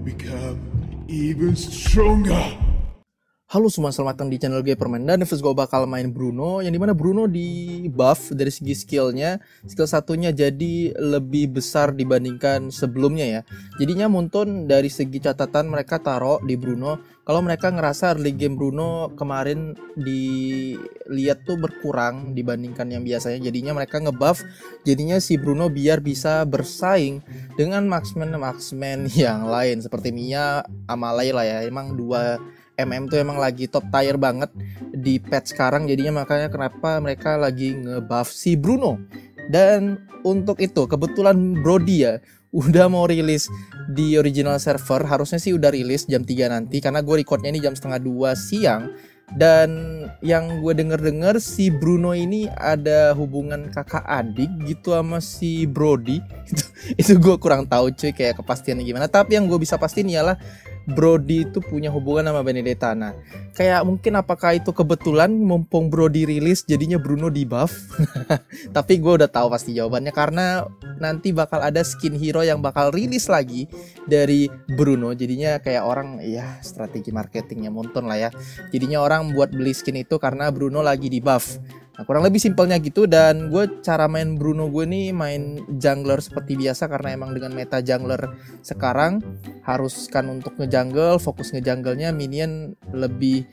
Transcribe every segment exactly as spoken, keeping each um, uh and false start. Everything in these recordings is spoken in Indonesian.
become even stronger. Halo semua, selamat datang di channel Gaperman. Dan first gue bakal main Bruno, yang dimana Bruno di buff dari segi skillnya. Skill satunya jadi lebih besar dibandingkan sebelumnya ya. Jadinya Moonton dari segi catatan mereka taruh di Bruno, kalau mereka ngerasa early game Bruno kemarin dilihat tuh berkurang dibandingkan yang biasanya. Jadinya mereka ngebuff, jadinya si Bruno biar bisa bersaing dengan marksman-marksman yang lain seperti Mia sama Layla ya. Emang dua M M tuh emang lagi top tier banget di patch sekarang, jadinya makanya kenapa mereka lagi ngebuff si Bruno. Dan untuk itu kebetulan Brody ya udah mau rilis di original server, harusnya sih udah rilis jam tiga nanti karena gue recordnya ini jam setengah dua siang. Dan yang gue denger-denger si Bruno ini ada hubungan kakak adik gitu sama si Brody. itu, itu gue kurang tahu cuy kayak kepastiannya gimana, tapi yang gue bisa pastiin ialah Brody itu punya hubungan sama Benedetta. Nah, kayak mungkin apakah itu kebetulan mumpung Brody rilis jadinya Bruno di buff. Tapi gue udah tahu pasti jawabannya karena nanti bakal ada skin hero yang bakal rilis lagi dari Bruno. Jadinya kayak orang ya strategi marketingnya Moonton lah ya. Jadinya orang buat beli skin itu karena Bruno lagi di buff. Nah, kurang lebih simpelnya gitu. Dan gue cara main Bruno gue nih main jungler seperti biasa karena emang dengan meta jungler sekarang haruskan untuk ngejungle, fokus ngejunglenya, minion lebih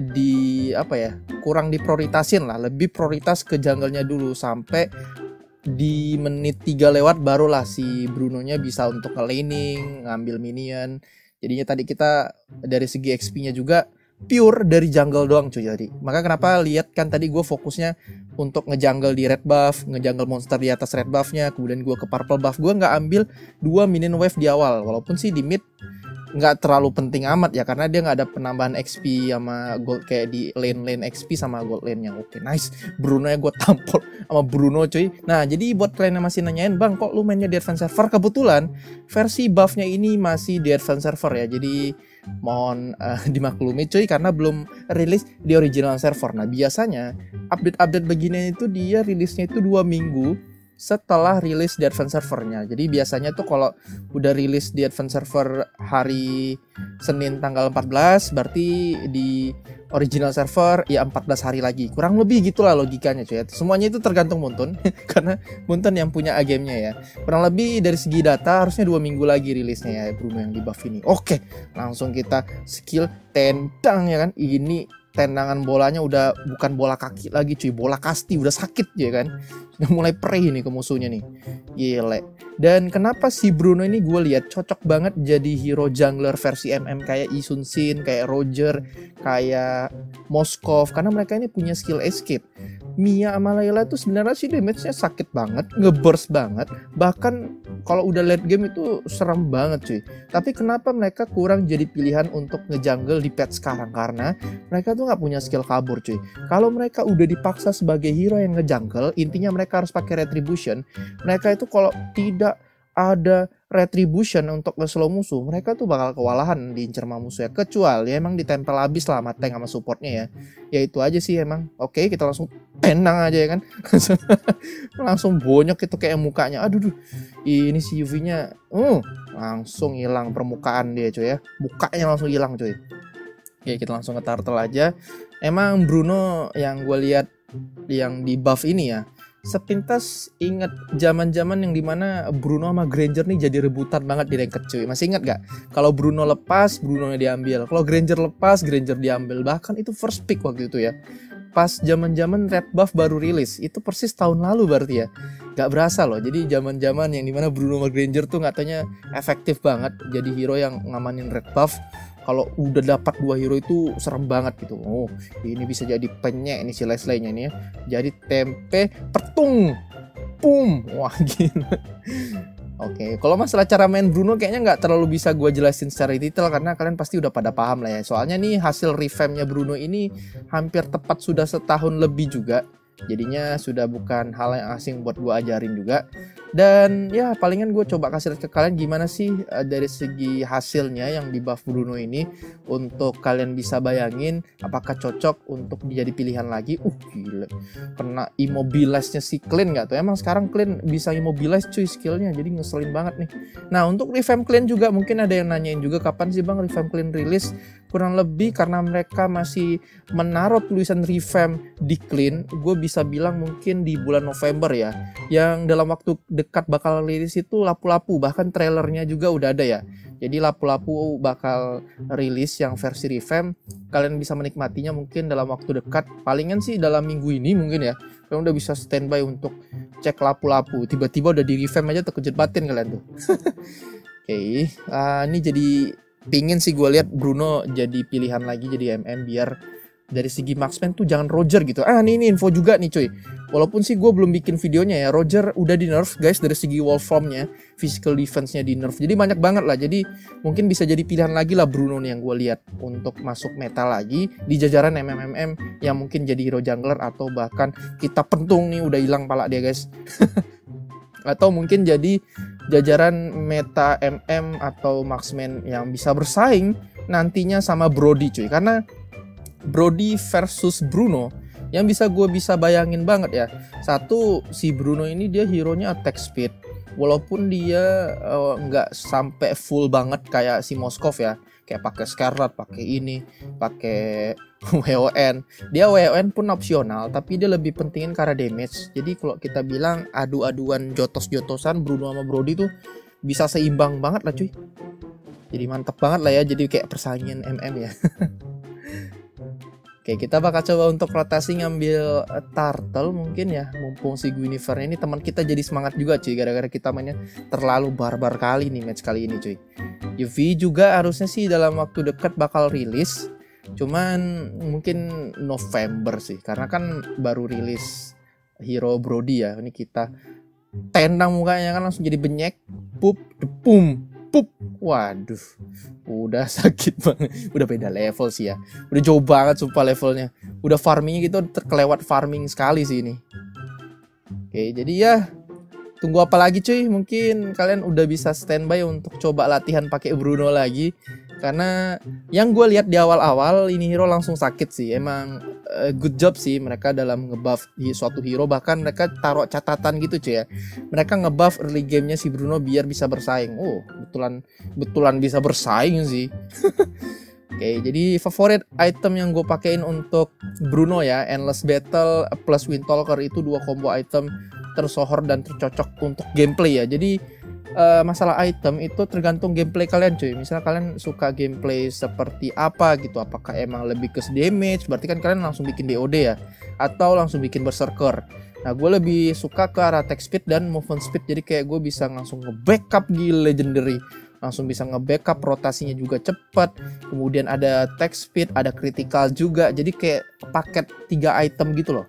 di apa ya, kurang diprioritasin lah, lebih prioritas ke junglenya dulu sampai di menit tiga lewat barulah si Brunonya bisa untuk nge-laning, ngambil minion. Jadinya tadi kita dari segi X P-nya juga pure dari jungle doang cuy. Jadi maka kenapa lihat kan tadi gue fokusnya untuk ngejungle di red buff, ngejungle monster di atas red buffnya, kemudian gue ke purple buff. Gue nggak ambil dua minion wave di awal, walaupun sih di mid nggak terlalu penting amat ya karena dia nggak ada penambahan X P sama gold kayak di lane-lane X P sama gold lane yang oke. Nice, Bruno ya gue tampol sama Bruno cuy. Nah jadi buat kalian yang masih nanyain, bang kok lu mainnya di advance server, kebetulan versi buffnya ini masih di advance server ya, jadi mohon uh, dimaklumi cuy karena belum rilis di original server. Nah biasanya update-update begini itu dia rilisnya itu dua minggu setelah rilis di advance servernya. Jadi biasanya tuh kalau udah rilis di advance server hari Senin tanggal empat belas, berarti di original server ya empat belas hari lagi. Kurang lebih gitulah logikanya cuy. Semuanya itu tergantung Moonton karena Moonton yang punya agennya ya. Kurang lebih dari segi data harusnya dua minggu lagi rilisnya ya Bruno yang di buff ini. Oke, langsung kita skill tendang ya kan. Ini tendangan bolanya udah bukan bola kaki lagi cuy, bola kasti, udah sakit ya kan. Sudah mulai perih nih ke musuhnya nih. Gile. Dan kenapa si Bruno ini gue lihat cocok banget jadi hero jungler versi M M kayak Yi Sun Shin, kayak Roger, kayak Moskov, karena mereka ini punya skill escape. Mia sama Layla itu sebenarnya sih damage-nya sakit banget, ngeburst banget, bahkan kalau udah late game itu serem banget cuy. Tapi kenapa mereka kurang jadi pilihan untuk ngejungle di patch sekarang? Karena mereka tuh nggak punya skill kabur cuy. Kalau mereka udah dipaksa sebagai hero yang ngejungle, intinya mereka harus pakai retribution. Mereka itu kalau tidak ada retribution untuk nge-slow musuh, mereka tuh bakal kewalahan diincer sama musuh ya. Kecuali emang ditempel habis lah sama tank sama supportnya ya. Ya itu aja sih emang. Oke, kita langsung tendang aja ya kan. Langsung bonyok itu kayak mukanya. Aduh duh. Ini si U V-nya uh, langsung hilang permukaan dia cuy ya. Mukanya langsung hilang cuy. Oke, kita langsung ke turtle aja. Emang Bruno yang gue lihat yang di buff ini ya, sepintas inget zaman-zaman yang dimana Bruno sama Granger nih jadi rebutan banget di ranked cuy. Masih ingat gak? Kalau Bruno lepas, Bruno diambil. Kalau Granger lepas, Granger diambil. Bahkan itu first pick waktu itu ya. Pas zaman-zaman red buff baru rilis. Itu persis tahun lalu berarti ya. Gak berasa loh. Jadi zaman-zaman yang dimana Bruno sama Granger tuh katanya efektif banget jadi hero yang ngamanin red buff. Kalau udah dapat dua hero itu serem banget gitu. Oh, ini bisa jadi penyek ini si Leslie-nya nih ya. Jadi tempe petung. Pum. Wah, gila. Oke, kalau masalah cara main Bruno kayaknya nggak terlalu bisa gue jelasin secara detail karena kalian pasti udah pada paham lah ya. Soalnya nih hasil revampnya Bruno ini hampir tepat sudah setahun lebih juga. Jadinya sudah bukan hal yang asing buat gue ajarin juga. Dan ya palingan gue coba kasih lihat ke kalian gimana sih uh, dari segi hasilnya yang di buff Bruno ini, untuk kalian bisa bayangin apakah cocok untuk jadi pilihan lagi. Uh gila, kena immobilize-nya si Clint nggak tuh? Emang sekarang Clint bisa immobilize cuy skillnya, jadi ngeselin banget nih. Nah untuk revamp Clint juga mungkin ada yang nanyain juga kapan sih bang revamp Clint rilis. Kurang lebih karena mereka masih menaruh tulisan revamp di Clint, gue bisa bilang mungkin di bulan November ya, yang dalam waktu dekat bakal rilis itu lapu-lapu, bahkan trailernya juga udah ada ya. Jadi lapu-lapu bakal rilis yang versi revamp, kalian bisa menikmatinya mungkin dalam waktu dekat, palingan sih dalam minggu ini mungkin ya. Kalian udah bisa standby untuk cek lapu-lapu, tiba-tiba udah di revamp aja terkejut batin kalian tuh. Oke, okay. uh, ini jadi pingin sih gue lihat Bruno jadi pilihan lagi jadi M M, biar dari segi marksman tuh jangan Roger gitu. Ah ini, ini info juga nih cuy, walaupun sih gue belum bikin videonya ya, Roger udah di nerf guys dari segi wall formnya, physical defense-nya di nerf, jadi banyak banget lah. Jadi mungkin bisa jadi pilihan lagi lah Bruno nih yang gue lihat untuk masuk meta lagi di jajaran M M M M yang mungkin jadi hero jungler, atau bahkan kita pentung nih udah hilang pala dia guys. Atau mungkin jadi jajaran meta M M atau marksman yang bisa bersaing nantinya sama Brody cuy. Karena Brody versus Bruno yang bisa gue bisa bayangin banget ya. Satu, si Bruno ini dia hero-nya attack speed, walaupun dia nggak uh, sampai full banget kayak si Moskov ya, kayak pakai Scarlet, pakai ini, pakai W O N. Dia W O N pun opsional, tapi dia lebih pentingin karena damage. Jadi kalau kita bilang adu-aduan jotos-jotosan Bruno sama Brody tuh bisa seimbang banget lah cuy. Jadi mantep banget lah ya, jadi kayak persaingan M M ya. Oke, kita bakal coba untuk rotasi ngambil uh, Turtle mungkin ya, mumpung si Guinevere ini teman kita jadi semangat juga cuy, gara-gara kita mainnya terlalu barbar kali nih match kali ini cuy. U V juga harusnya sih dalam waktu dekat bakal rilis, cuman mungkin November sih, karena kan baru rilis hero Brody ya. Ini kita tendang mukanya kan langsung jadi benyek, pup, depum, pup. Waduh, udah sakit banget. Udah beda level sih ya, udah jauh banget sumpah levelnya. Udah farmingnya gitu terkelewat farming sekali sih ini. Oke, jadi ya tunggu apa lagi cuy, mungkin kalian udah bisa standby untuk coba latihan pakai Bruno lagi. Karena yang gue lihat di awal-awal ini hero langsung sakit sih. Emang uh, good job sih mereka dalam ngebuff di suatu hero. Bahkan mereka taruh catatan gitu cuy ya, mereka ngebuff early gamenya si Bruno biar bisa bersaing. Oh betulan betulan bisa bersaing sih. Oke, okay, jadi favorit item yang gue pakein untuk Bruno ya, Endless Battle plus Windtalker, itu dua combo item tersohor dan tercocok untuk gameplay ya. Jadi Uh, masalah item itu tergantung gameplay kalian cuy. Misalnya kalian suka gameplay seperti apa gitu, apakah emang lebih ke damage, berarti kan kalian langsung bikin D O D ya, atau langsung bikin berserker. Nah gue lebih suka ke arah attack speed dan movement speed, jadi kayak gue bisa langsung nge-backup gila legendary, langsung bisa nge-backup, rotasinya juga cepat, kemudian ada attack speed, ada critical juga, jadi kayak paket tiga item gitu loh.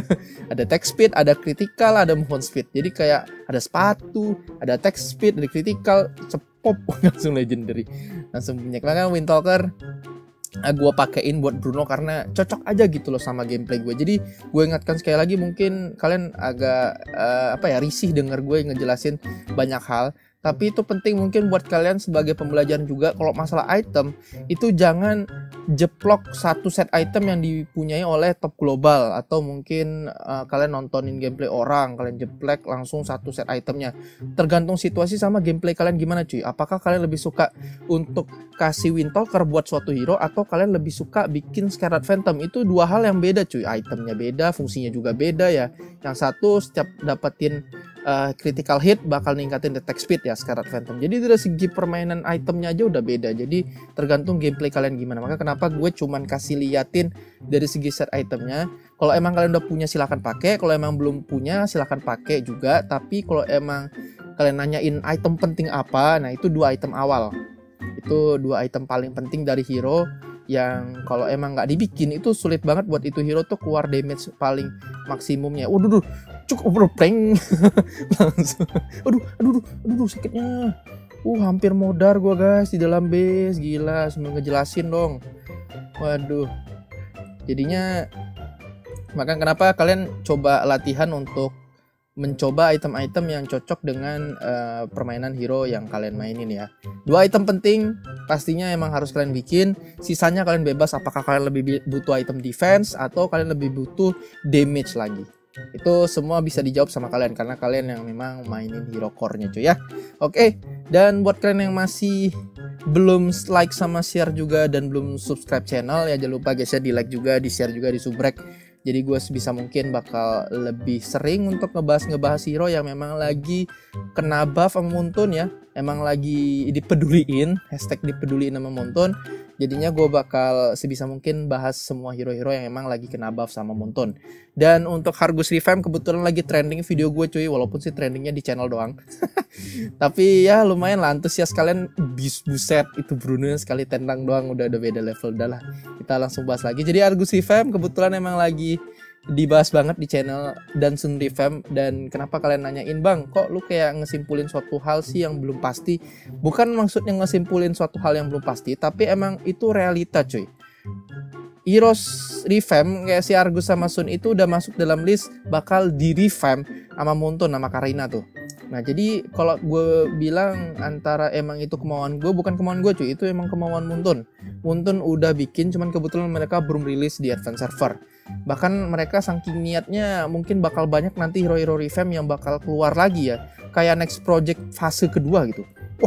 Ada attack speed, ada critical, ada movement speed. Jadi kayak ada sepatu, ada attack speed, ada critical, cepop langsung legendary, langsung punya. Karena Windtalker uh, gue pakein buat Bruno karena cocok aja gitu loh sama gameplay gue. Jadi gue ingatkan sekali lagi, mungkin kalian agak uh, apa ya risih denger gue ngejelasin banyak hal, tapi itu penting mungkin buat kalian sebagai pembelajaran juga. Kalau masalah item itu jangan jeplok satu set item yang dipunyai oleh top global, atau mungkin uh, kalian nontonin gameplay orang, kalian jeplek langsung satu set itemnya. Tergantung situasi sama gameplay kalian gimana cuy. Apakah kalian lebih suka untuk kasih Windtalker buat suatu hero, atau kalian lebih suka bikin Scarlet Phantom? Itu dua hal yang beda cuy. Itemnya beda, fungsinya juga beda ya. Yang satu setiap dapetin uh, critical hit bakal ningkatin attack speed ya Scarlet Phantom. Jadi dari segi permainan itemnya aja udah beda. Jadi tergantung gameplay kalian gimana. Maka kenapa gue cuman kasih liatin dari segi set itemnya. Kalau emang kalian udah punya silahkan pakai, kalau emang belum punya silahkan pakai juga. Tapi kalau emang kalian nanyain item penting apa, nah itu dua item awal. Itu dua item paling penting dari hero yang kalau emang nggak dibikin itu sulit banget buat itu hero tuh keluar damage paling maksimumnya. Waduh, duh, cukup bro, prank langsung. Aduh, aduh, aduh, aduh, sakitnya. Uh, hampir modar gua guys di dalam base, gila, sambil ngejelasin dong. Waduh. Jadinya maka kenapa kalian coba latihan untuk mencoba item-item yang cocok dengan uh, permainan hero yang kalian mainin ya. Dua item penting pastinya emang harus kalian bikin, sisanya kalian bebas apakah kalian lebih butuh item defense atau kalian lebih butuh damage lagi. Itu semua bisa dijawab sama kalian karena kalian yang memang mainin hero core-nya cuy ya. Oke, dan buat kalian yang masih belum like sama share juga dan belum subscribe channel ya, jangan lupa guys ya, di like juga, di share juga, di subrek. Jadi gue sebisa mungkin bakal lebih sering untuk ngebahas-ngebahas hero yang memang lagi kena buff sama Muntun ya. Emang lagi dipeduliin, hashtag dipeduliin sama Muntun. Jadinya gue bakal sebisa mungkin bahas semua hero-hero yang emang lagi kena buff sama Muntun. Dan untuk Hargus Revamp kebetulan lagi trending video gue cuy, walaupun sih trendingnya di channel doang. Tapi ya lumayan lah, antusias kalian. Bis buset itu Bruno sekali tendang doang udah ada beda level. Udah lah, kita langsung bahas lagi. Jadi Hargus Revamp kebetulan emang lagi dibahas banget di channel Dansun Revamp. Dan kenapa kalian nanyain, bang kok lu kayak ngesimpulin suatu hal sih yang belum pasti? Bukan maksudnya ngesimpulin suatu hal yang belum pasti, tapi emang itu realita cuy. Heroes Revamp kayak si Argus sama Sun itu udah masuk dalam list bakal di revamp sama Muntun sama Karina tuh. Nah jadi kalau gue bilang antara emang itu kemauan gue, bukan kemauan gue cuy, itu emang kemauan Muntun. Muntun udah bikin, cuman kebetulan mereka belum rilis di advance server. Bahkan mereka saking niatnya mungkin bakal banyak nanti hero-hero revamp yang bakal keluar lagi ya, kayak next project fase kedua gitu. Wah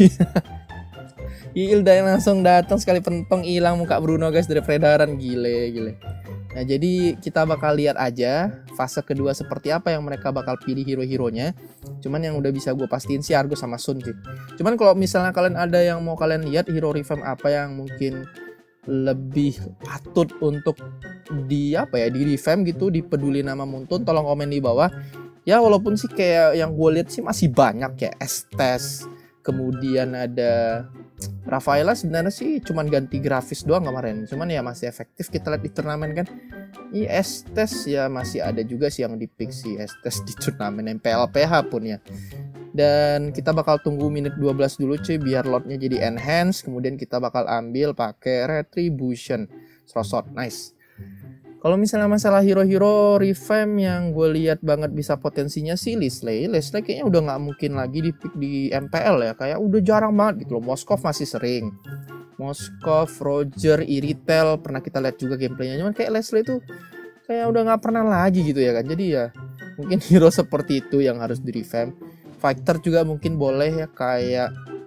Hilda yang langsung datang sekali pentong hilang muka Bruno guys dari peredaran, gile gile. Nah jadi kita bakal lihat aja fase kedua seperti apa yang mereka bakal pilih hero-heronya. Cuman yang udah bisa gue pastiin sih Argus sama Sun sih. Cuman kalau misalnya kalian ada yang mau kalian lihat hero revamp apa yang mungkin lebih patut untuk di apa ya di revamp gitu, dipeduli nama Muntun, tolong komen di bawah. Ya walaupun sih kayak yang gue lihat sih masih banyak ya, Estes, kemudian ada Rafaela sebenarnya sih cuman ganti grafis doang kemarin, cuman ya masih efektif kita lihat di turnamen kan. Ini Estes ya masih ada juga sih yang di pick si Estes di turnamen M P L P H pun ya. Dan kita bakal tunggu menit dua belas dulu cuy biar lotnya jadi enhance, kemudian kita bakal ambil pakai retribution Srosot. Nice. Kalau misalnya masalah hero-hero revamp yang gue lihat banget bisa potensinya sih Leslie. Leslie kayaknya udah nggak mungkin lagi di pick di M P L ya, kayak udah jarang banget gitu loh. Moskov masih sering, Moskov, Roger, Iritel pernah kita lihat juga gameplaynya, cuman kayak Leslie itu kayak udah nggak pernah lagi gitu ya kan. Jadi ya mungkin hero seperti itu yang harus di revamp. Fighter juga mungkin boleh ya, kayak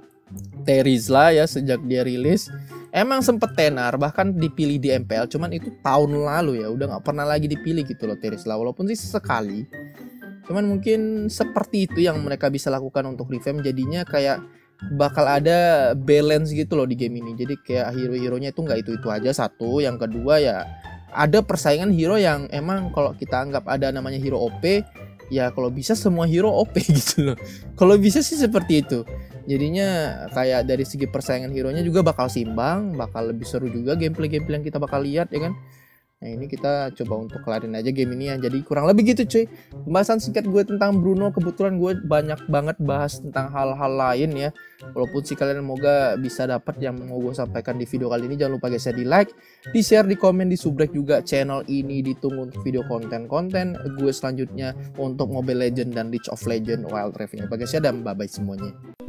Terizla ya, sejak dia rilis emang sempet tenar, bahkan dipilih di M P L, cuman itu tahun lalu ya, udah nggak pernah lagi dipilih gitu loh Terizla, walaupun sih sekali. Cuman mungkin seperti itu yang mereka bisa lakukan untuk revamp, jadinya kayak bakal ada balance gitu loh di game ini. Jadi kayak hero-heronya itu nggak itu-itu aja, satu. Yang kedua ya ada persaingan hero yang emang kalau kita anggap ada namanya hero O P, ya kalau bisa semua hero O P gitu loh. Kalau bisa sih seperti itu. Jadinya kayak dari segi persaingan hero-nya juga bakal simbang, bakal lebih seru juga gameplay-gameplay yang kita bakal lihat ya kan. Nah ini kita coba untuk kelarin aja game ini ya. Jadi kurang lebih gitu cuy, pembahasan singkat gue tentang Bruno. Kebetulan gue banyak banget bahas tentang hal-hal lain ya. Walaupun sih kalian semoga bisa dapat yang mau gue sampaikan di video kali ini. Jangan lupa guys ya di like, di share, di komen, di subrek juga channel ini. Ditunggu untuk video konten-konten gue selanjutnya untuk Mobile Legends dan League of Legends Wild Rift. Apa guys ya, dan bye bye semuanya.